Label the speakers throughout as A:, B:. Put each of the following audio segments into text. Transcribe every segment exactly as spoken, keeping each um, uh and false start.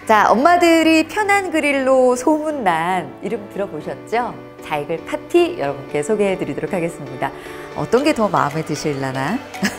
A: 자, 엄마들이 편한 그릴로 소문난 이름 들어보셨죠? 자이글 파티 여러분께 소개해 드리도록 하겠습니다. 어떤 게 더 마음에 드실라나?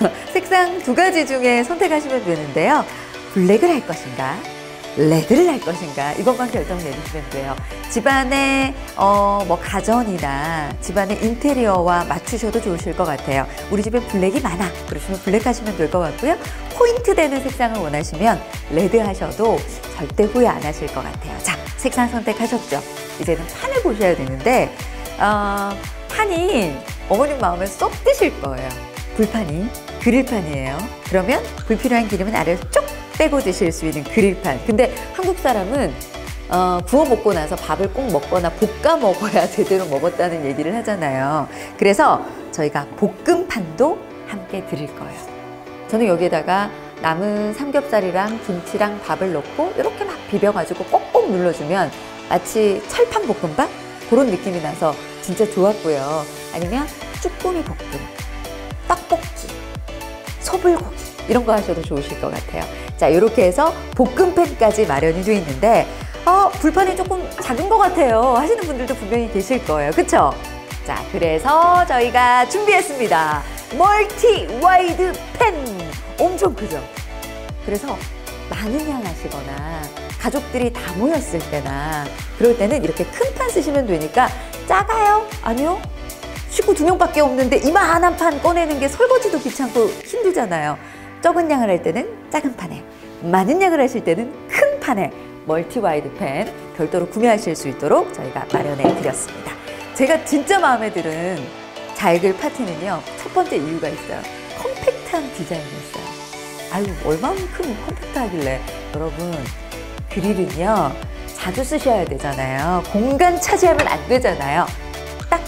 A: 색상 두 가지 중에 선택하시면 되는데요. 블랙을 할 것인가? 레드를 할 것인가? 이것만 결정 내리시면 돼요. 집안의 어, 뭐 가전이나 집안의 인테리어와 맞추셔도 좋으실 것 같아요. 우리 집엔 블랙이 많아. 그러시면 블랙 하시면 될 것 같고요. 포인트 되는 색상을 원하시면 레드 하셔도 절대 후회 안 하실 것 같아요. 자, 색상 선택하셨죠? 이제는 판을 보셔야 되는데 어, 판이 어머님 마음에 쏙 드실 거예요. 불판이 그릴판이에요. 그러면 불필요한 기름은 아래로 쭉 빼고 드실 수 있는 그릴판. 근데 한국 사람은 어, 구워 먹고 나서 밥을 꼭 먹거나 볶아 먹어야 제대로 먹었다는 얘기를 하잖아요. 그래서 저희가 볶음판도 함께 드릴 거예요. 저는 여기에다가 남은 삼겹살이랑 김치랑 밥을 넣고 이렇게 막 비벼가지고 꼭꼭 눌러주면 마치 철판 볶음밥? 그런 느낌이 나서 진짜 좋았고요. 아니면 쭈꾸미 볶음, 떡볶이, 소불고기 이런 거 하셔도 좋으실 것 같아요. 자, 이렇게 해서 볶음팬까지 마련이 되어 있는데 어, 불판이 조금 작은 것 같아요 하시는 분들도 분명히 계실 거예요. 그쵸? 자, 그래서 저희가 준비했습니다. 멀티 와이드 팬! 엄청 크죠? 그래서 많은 양 하시거나 가족들이 다 모였을 때나 그럴 때는 이렇게 큰 판 쓰시면 되니까 작아요? 아니요? 식구 두 명밖에 없는데 이만한 판 꺼내는 게 설거지도 귀찮고 힘들잖아요. 적은 양을 할 때는 작은 판에, 많은 양을 하실 때는 큰 판에 멀티 와이드 팬 별도로 구매하실 수 있도록 저희가 마련해 드렸습니다. 제가 진짜 마음에 드는 자이글 파티는요, 첫 번째 이유가 있어요. 컴팩트한 디자인이었어요. 아유, 얼만큼 컴팩트하길래. 여러분, 그릴은요 자주 쓰셔야 되잖아요. 공간 차지하면 안 되잖아요. 딱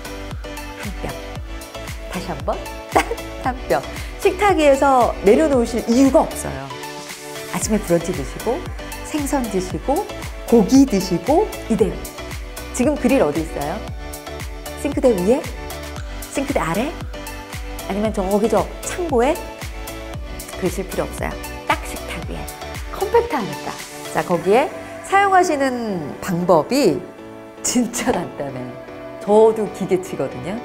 A: 한 뼘. 다시 한번 딱 한 뼘. 식탁 위에서 내려놓으실 이유가 없어요. 아침에 브런치 드시고 생선 드시고 고기 드시고 이대로. 지금 그릴 어디 있어요? 싱크대 위에? 싱크대 아래? 아니면 저기 저 창고에? 그러실 필요 없어요. 딱 식탁 위에. 컴팩트하니까. 자, 거기에 사용하시는 방법이 진짜 간단해요. 저도 기계치거든요.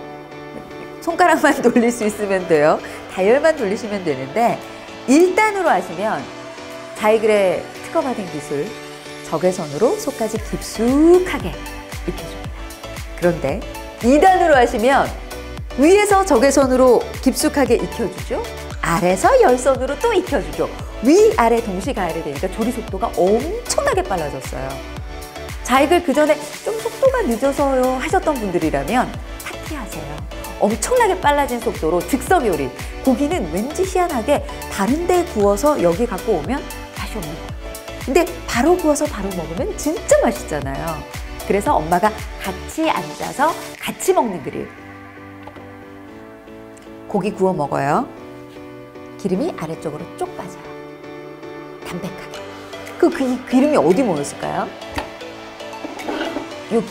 A: 손가락만 돌릴 수 있으면 돼요. 다이얼만 돌리시면 되는데 일 단으로 하시면 자이글의 특허받은 기술 적외선으로 속까지 깊숙하게 익혀줍니다. 그런데 이 단으로 하시면 위에서 적외선으로 깊숙하게 익혀주죠. 아래서 열선으로 또 익혀주죠. 위, 아래 동시 가열이 되니까 조리 속도가 엄청나게 빨라졌어요. 자이글 그 전에 좀 속도가 늦어서요 하셨던 분들이라면 파티하세요. 엄청나게 빨라진 속도로 즉석 요리. 고기는 왠지 희한하게 다른 데 구워서 여기 갖고 오면 맛이 없는 것 같아요. 근데 바로 구워서 바로 먹으면 진짜 맛있잖아요. 그래서 엄마가 같이 앉아서 같이 먹는 그릴. 고기 구워 먹어요. 기름이 아래쪽으로 쭉 빠져요. 담백하게. 그, 그 기름이 어디 모였을까요? 여기.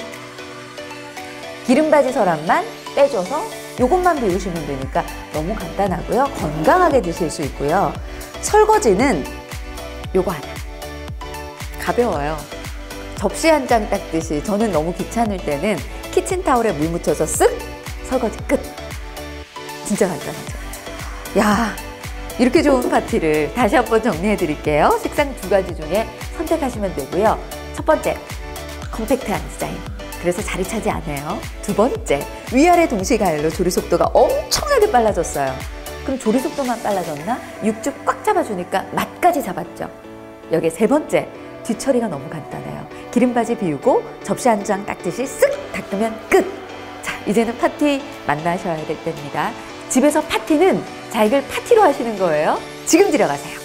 A: 기름바지 서랍만 빼줘서 요것만 비우시면 되니까 너무 간단하고요. 건강하게 드실 수 있고요. 설거지는 요거 하나. 가벼워요. 접시 한 장 닦듯이 저는 너무 귀찮을 때는 키친타올에 물 묻혀서 쓱! 설거지 끝! 진짜 간단하죠. 야, 이렇게 좋은 파티를 다시 한번 정리해 드릴게요. 색상 두 가지 중에 선택하시면 되고요. 첫 번째, 컴팩트한 디자인. 그래서 자리 차지 않아요. 두 번째, 위아래 동시 가열로 조리 속도가 엄청나게 빨라졌어요. 그럼 조리 속도만 빨라졌나? 육즙 꽉 잡아주니까 맛까지 잡았죠. 여기 세 번째, 뒤처리가 너무 간단해요. 기름바지 비우고 접시 한 장 닦듯이 쓱 닦으면 끝! 자, 이제는 파티 만나셔야 될 때입니다. 집에서 파티는 자이글 파티로 하시는 거예요. 지금 들어가세요.